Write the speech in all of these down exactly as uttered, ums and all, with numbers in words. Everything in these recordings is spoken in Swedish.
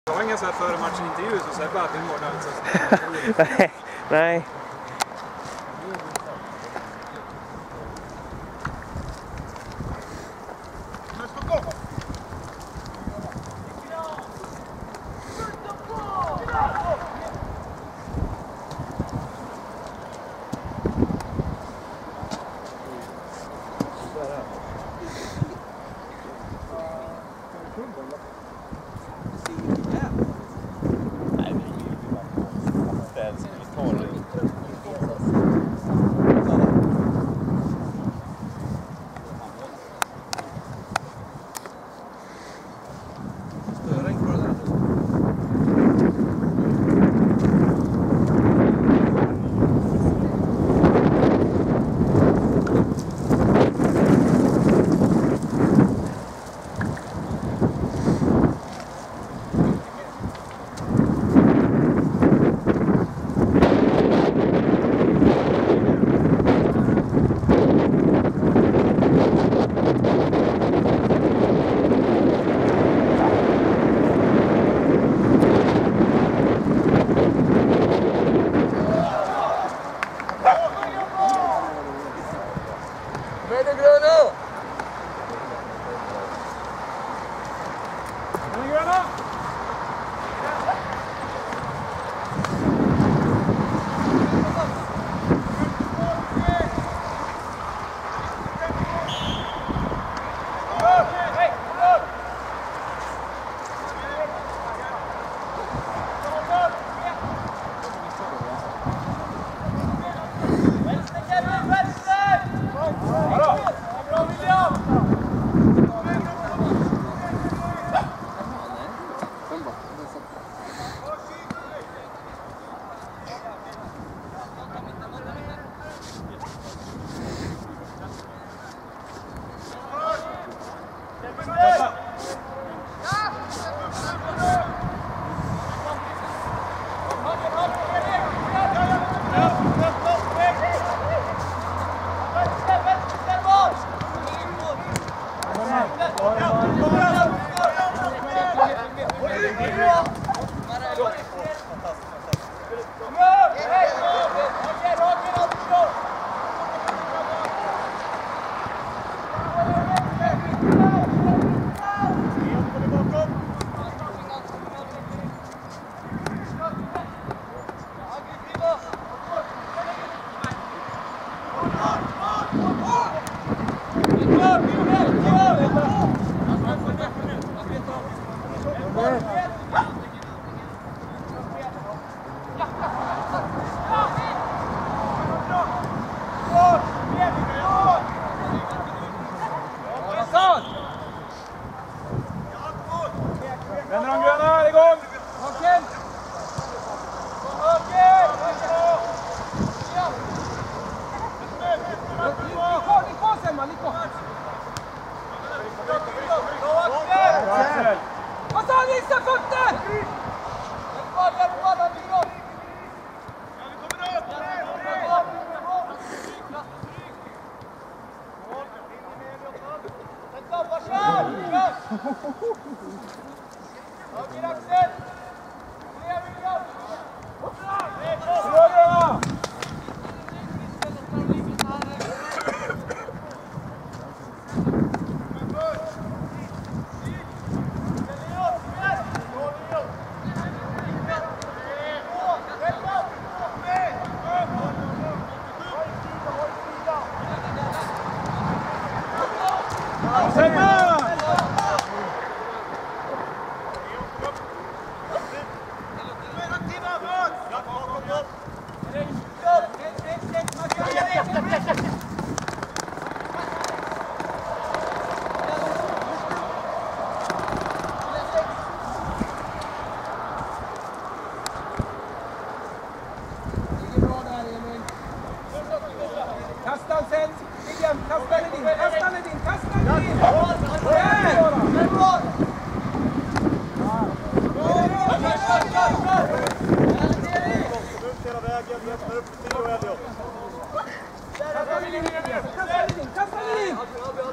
Jag har ingen så här före matchen-intervju så säger bara att det är mål alltså. Nej, nej.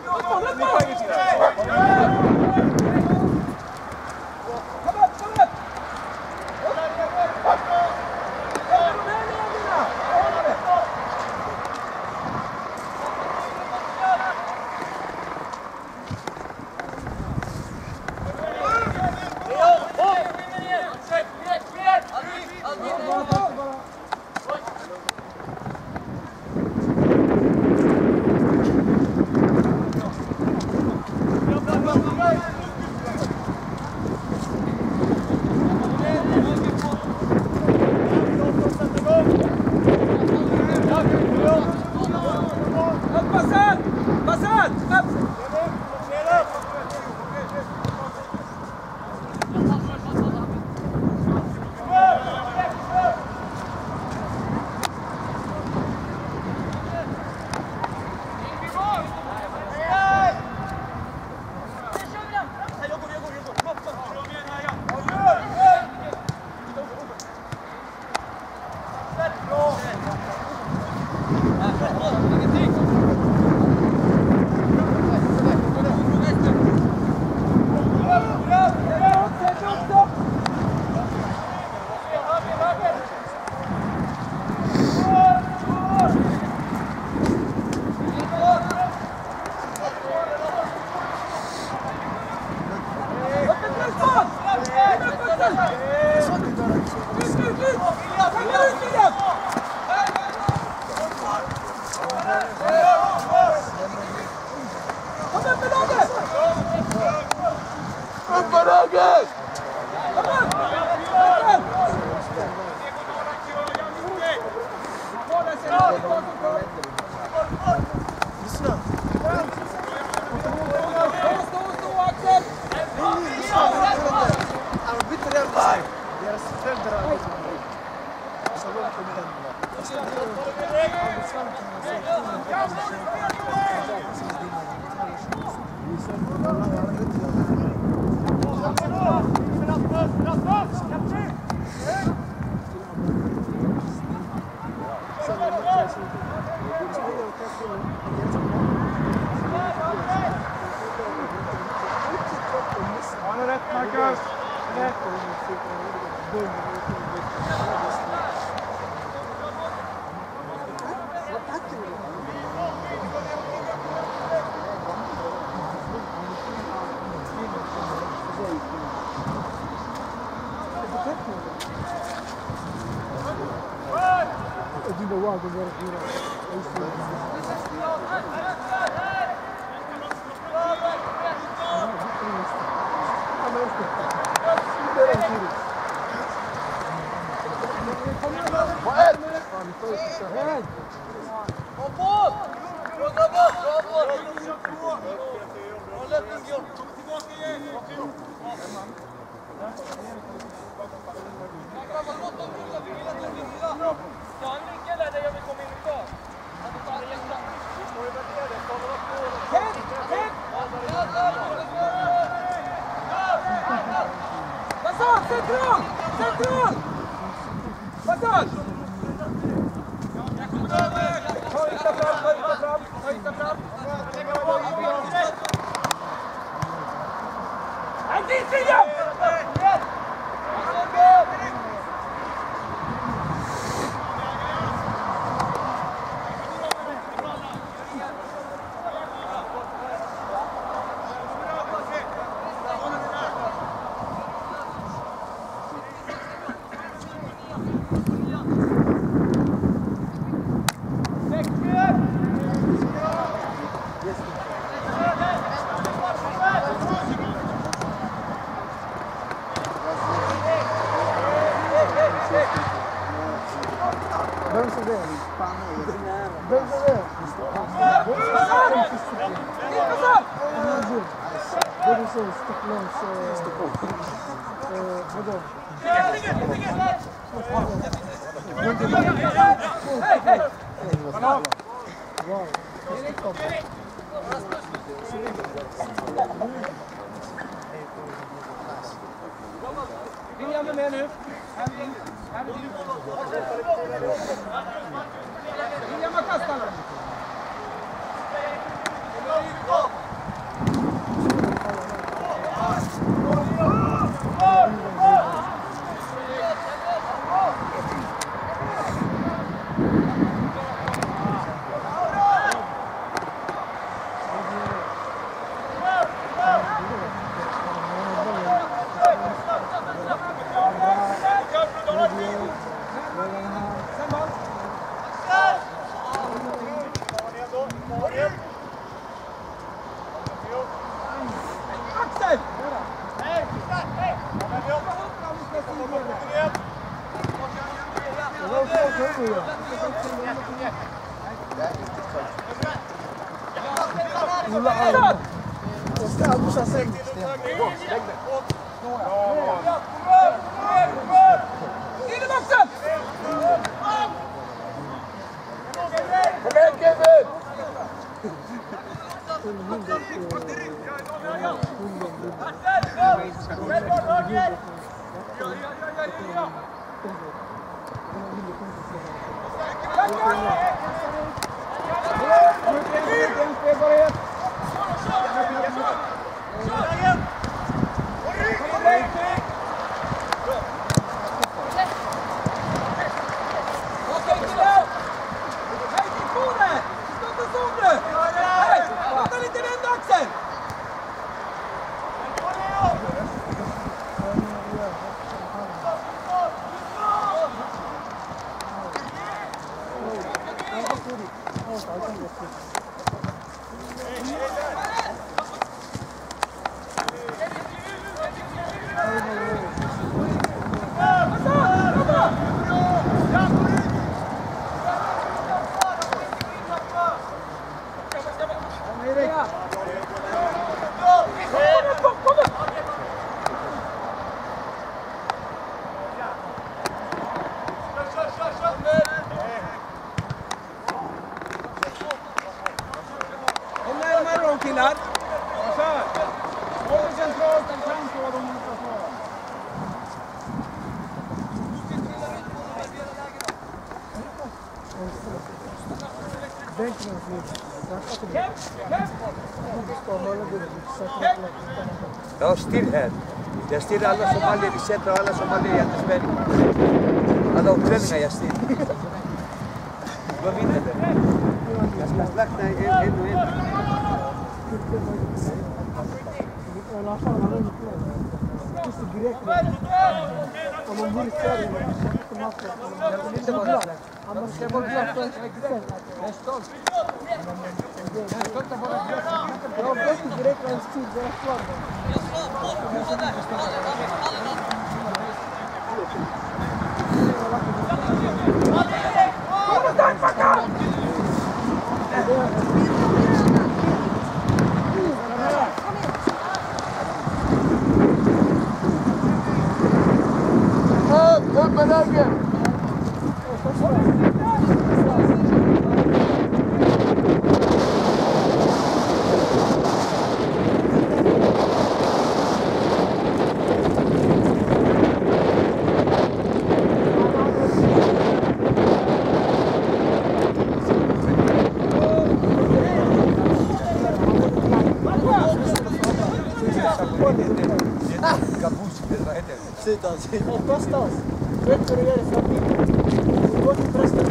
Kom upp, kom upp! Han är rätt, Marcus! Rätt! Central! Central! Passage! Höjta fram, höjta fram, höjta fram! Nej, dit William! Vem som det är? Vem som det är? Det är så Stockholms... Vadå? Hej, hej! Wow. William är med nu. William har kastat den. Axel! Jag ska aldrig säga In i boxen! Kom igen Kevin! Oh, bänken Ja, still här. Jag styr alla somalier, vi sätter alla somalier jättespänning. Alla uppträningar jag styr. Vad vinner det? Jag ska slakta en, en och en. Just det, direkt. Om man bor i Sverige, så måste man... Jag vill inte vara slakt. Annars ska man glömma för Jag är stolt. Jag är stolt att vara glömma. Jag har gått direkt med en stil, jag är klar. Upp med ryggen! Sidan, sidan. Och Kostas, vet du hur du gör i framtiden? Du går till prästen.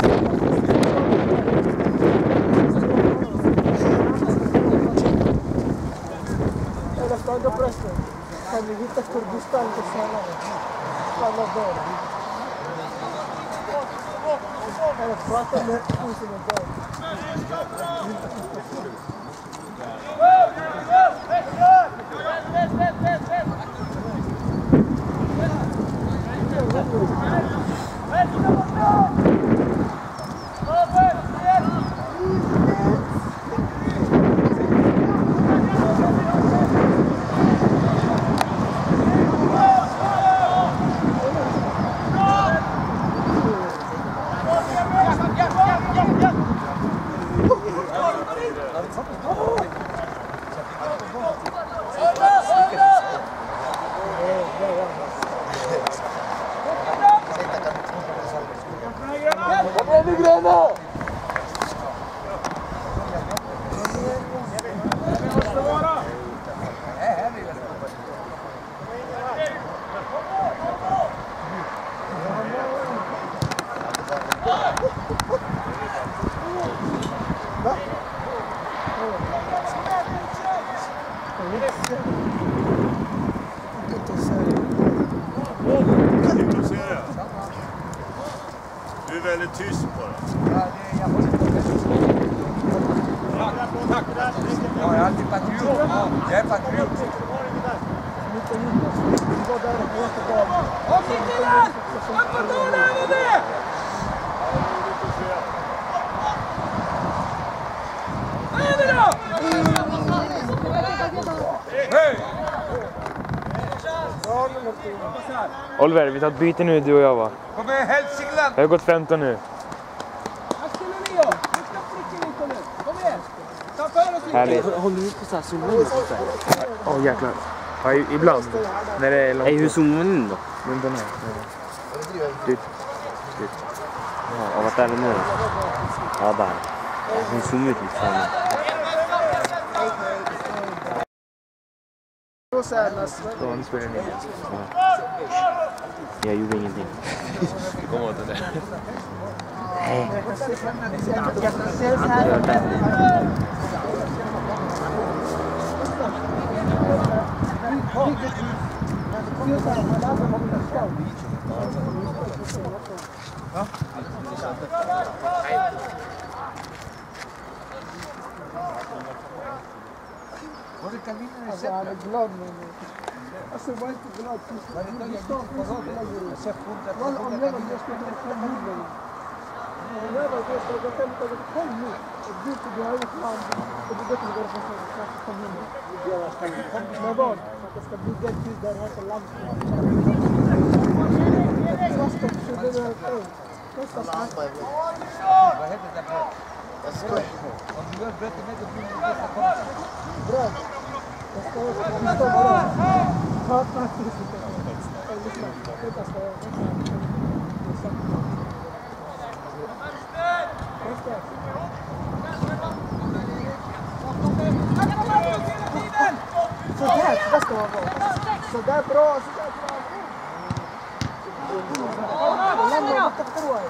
Eller fråga prästen. Kan vi hitta Kurdistan till senare? Alla dör. Eller prata med husen och dör. Du är väldigt tyst på det. Ja, det är jag håller på med. Ja, jag är alltid patriot. Jag är patriot. Okej killar! Upp på tårna här med det! Vad är det då? Hej! Oliver, vi tar ett byte nu, du och jag va? Kom igen, Hälsingland! Jag har gått femton nu. Vad skulle ni göra? Vi ska flicka lite nu. Kom igen! Ta för oss lite. Härligt. Håller du på så här zoomar in på så här? Åh oh, jäklar. Ja, i- ibland. När det är långt. Nej, hur zoomar man in då? Runt den här. Dit. Dit. Ja, vart är det nu? Ja, där. Hon zoomar ut lite fram. Då har ni spelat ner. Jag gjorde ingenting. Kom åt det där. Nej. Var det kaninen i Alltså, han är glad med mig. Alltså, var inte glad. Var det inte jag gick på raden? Jag ser hundra Walla, om jag var jag skulle ta fem miljoner. Om jag var jag skulle ta fem miljoner. Kom nu. Du du har ju plan. Och du vet inte vad det är för fem miljoner. Men vad? Att jag ska bygga ett hus där heter Landsbygd. Första tjugohundraett. Första snack. Vad heter det på? Om du gör bröd med det blir det bästa kompisar. Bröd. Jag ska jag ska bröd. Ta snack till det. Lyssna. Vänta, ska jag. Vänta. där ska man vara. Så där bra, så där bra. Lämna bort det då.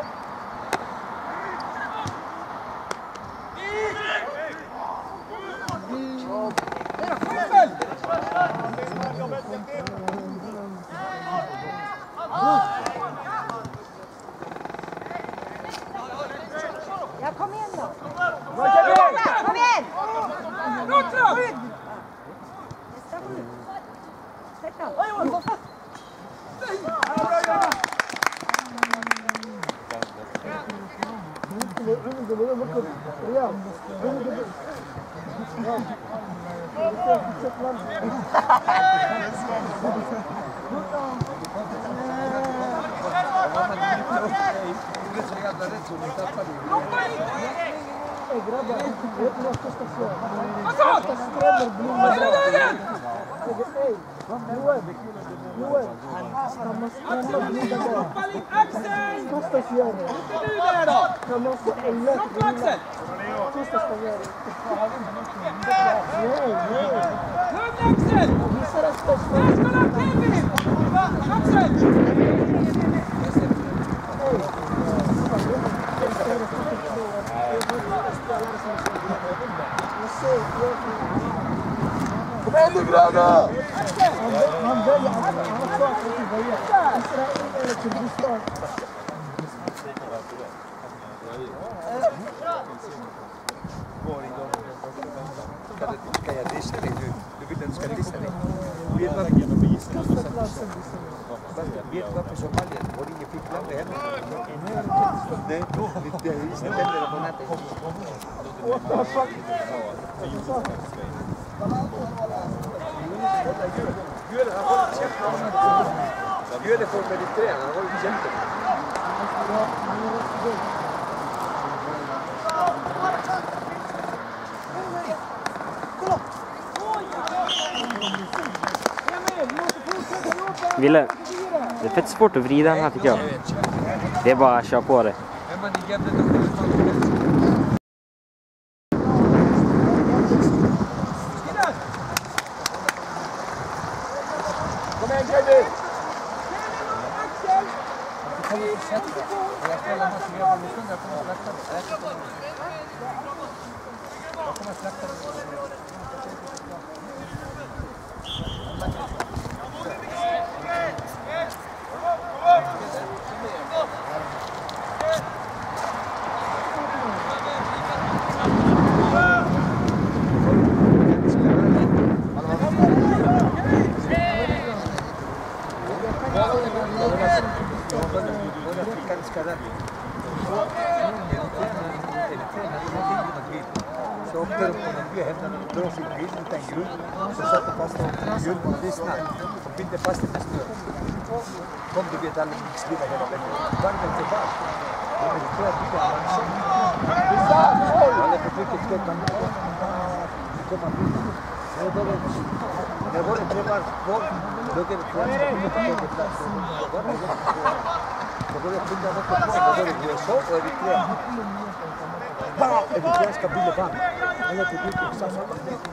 Ja, kom igen då. Kom igen! Nästa skjut. Sätt då. Ej grabbar, vet ni vad första slår? Första skrämmer blomman. Ey, Joel, Joel, han måste skrämma blomman bara. Första ska göra det. Han måste ägna till blomman. Första ska göra det. Nej, nej. Visa respekt för Kom igen nu grabbar! han väljer, han har klart att han väljer. Israel eller Kurdistan. Ska jag dissa dig nu? Du vill att du ska dissa dig? Vet du varför Somalia var ingen fick land i henne? Nej, det är ju ställer på natten. What the fuck? Gör han håller käften. Gör det för mediterrän, han håller käften. Ville, det är fett svårt att vrida den här tycker jag. Det är bara att köra på det. Men man är jävligt duktig. Kom igen Kevin! Jag spelar match med jävla stund, jag kommer att släppa det. Jag kommer att släppa det. Så åkte de på den händerna och drar sin bil mot en grund. Så satte fast dem i grund och lyssna. Och bindde fast den med snö. Kom du vet alla mixbilar hela vägen. Varven tillbaka. De är tre bilar på en sån. Alla på trycket skottan. Nu kommer han bli. När var det tre varv kvar. Då är det två som kommer på tredje plats. Då var det skynda bort på två. Då var det U S A och Eritrea. Eritreanska bilar vann. Alla på trycket samma.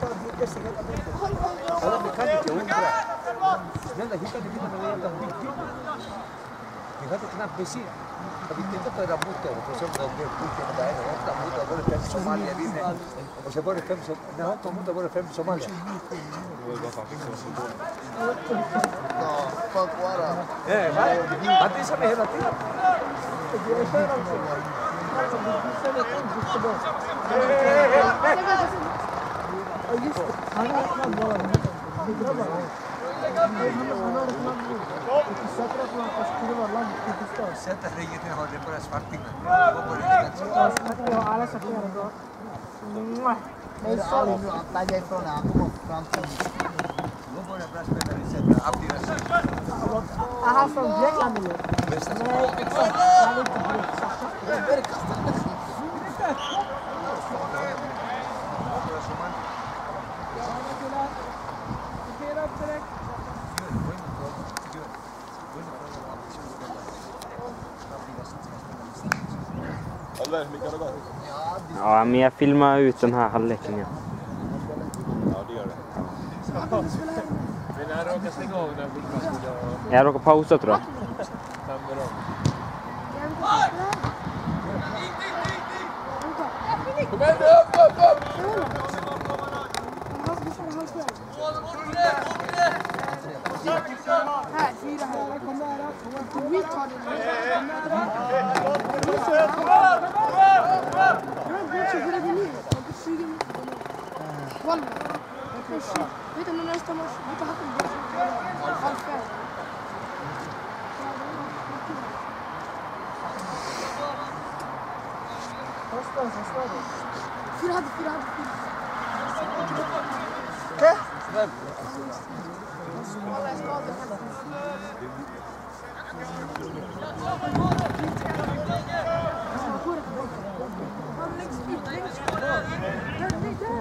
Alla mekaniker undrar. Snälla, hittade vi den jävla skitbilen? Vi hade knappt bensin. Vi tittade på era motor och så blev det skiten där. Åtta motor var det fem somalier inne. Och så var det fem somalier. När åtta motor var det fem somalier. Ja, fuck what up. Nej, han dissade mig hela tiden. Han har knappt bara det grabbar. Han har knappt det. Sätter att man ska skriva land i Kurdistan. Sätter riget har det bara svartingar. Det var bara det. Ja, alla ska göra bra. Nej, sorry nu att lägga ifrån när han kommer fram till. Då var det bra spelare i sätta Abdi Rashid. Är han från Grekland eller? Nej, exakt. Han är inte grek. Oliver, hur mycket har det gått? Ja, men jag filmar ut den här halvleken igen. Ja, det gör det. Men han råkade stänga av när han fick pass. Jag råkade pausa tror jag. Kom igen, upp, upp, upp! Här, fyra här. Kom nära. Vi tar den. Vet du när nästa match? Vi tar hatten. Halv fem. Fyra hade, fyra hade, fyra. Hä? Alla är skadade. Han läggs ut, läggs ut. Där, nej, där.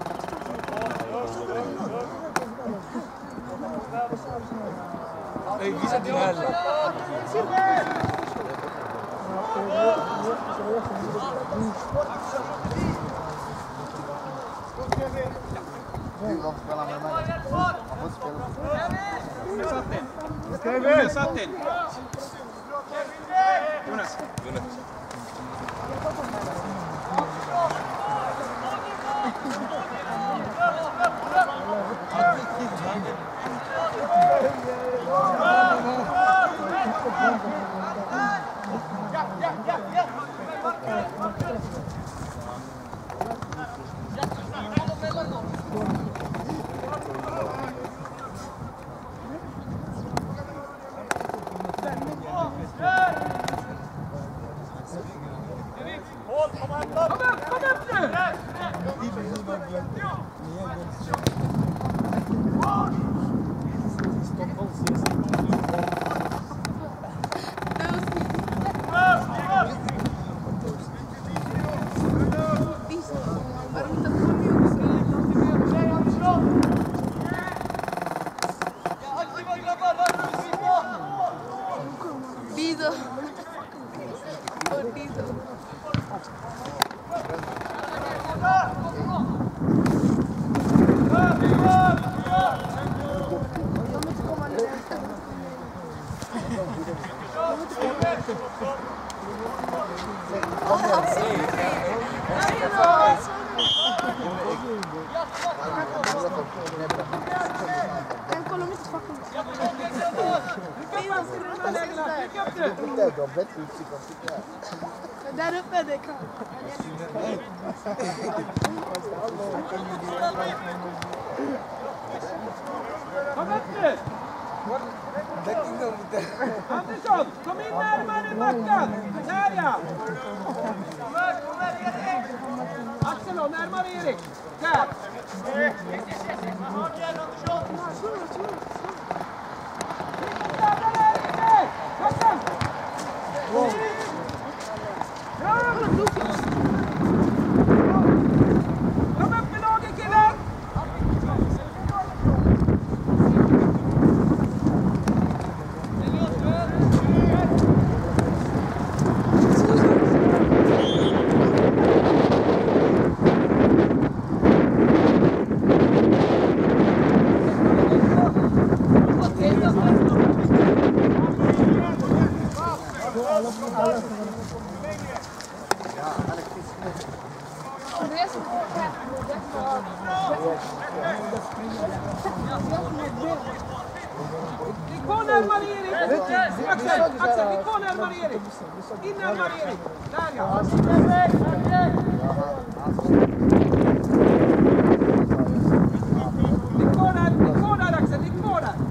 Nej, visa din hälla. De spelar med mig. Man får spela. Kevin! Satt in! Jonas. Jonas. Där uppe är det kallt. Kom upp nu! Andersson, kom in närmare backen! Där ja! Axel då, närmare Erik! Där! Kom upp med laget killen! Vi går närmare Erik! Axel, Axel, vi går närmare Erik! In närmare Erik! Där ja! Vi går där, vi går där Axel, vi går där!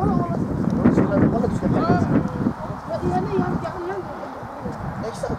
Exakt.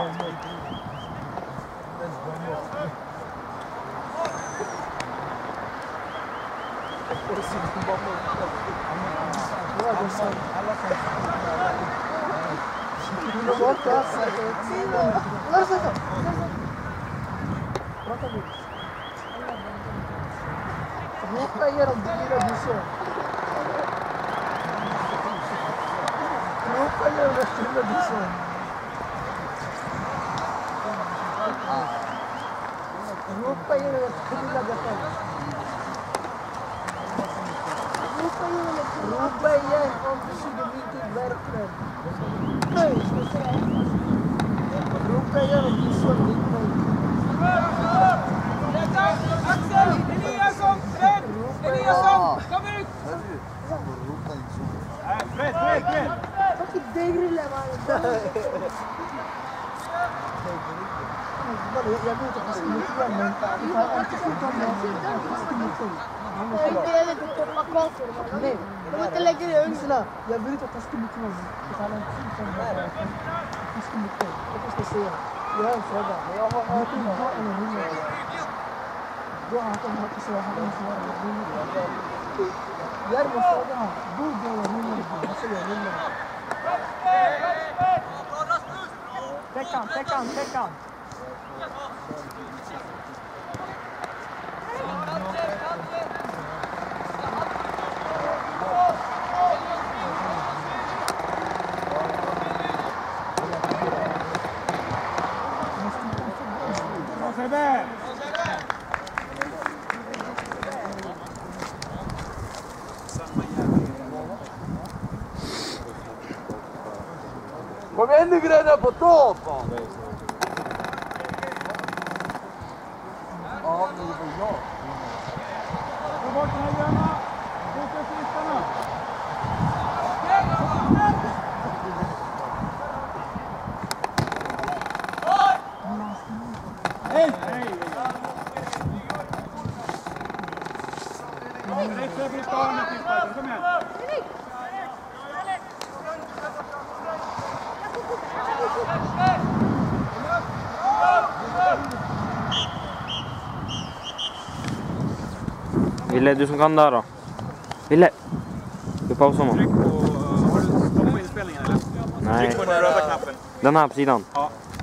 Nunca ia na disso. Nunca ia na disso. Nunca ia na disso. Rupa yang kompetisi demikian berkeren. Rupa yang visual demikian. Axel, Eliasson, Fred, Eliasson, kom ut! Fred, Fred, Fred! Tapi degri level. Jag vet inte vad som är men jag har inte fått dem. Jag vill inte komma kvar för det. Nej, jag vill inte lägga det under. Snälla, jag vill inte att jag ska mycket någon. Det är en tid som jag ska mycket. Jag ska säga. Jag är en fråga. Jag har hört en bra eller hur. Då har jag hört att säga att han är en jag är en fråga. God eller hur. Jag säger hur. Täckan, täckan, täckan. Kom igen nu gröna på topp! Ja, det var jag. Ta bort den här gröna! Fokus ytterna! Hej! Hej! Rätt över i skalan till spalten, kom igen! Ville, du som kan där då. Ville! Du pausar man. Tryck på... Har du stopp på inspelningen eller? Nej. Tryck på den röda knappen. Den här på sidan. Ja.